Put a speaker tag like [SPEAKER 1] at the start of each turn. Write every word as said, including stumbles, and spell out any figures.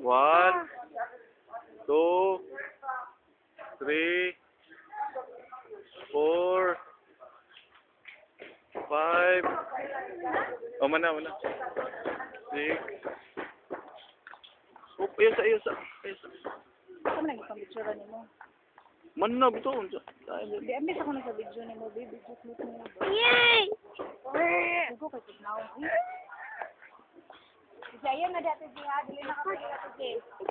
[SPEAKER 1] One, two, three, four, five. Oh, mana, mana. Six. Oh, ayos, ayos, ayos.
[SPEAKER 2] Saan mo nagpapicture ni mo?
[SPEAKER 1] Man na, bito.
[SPEAKER 2] Di, ambis ako na sa video ni mo, baby. Just look mo.
[SPEAKER 3] Yay!
[SPEAKER 2] Hugo kay Tignaw. Kasi ayan na dati siya, dili na ka pagkakasig.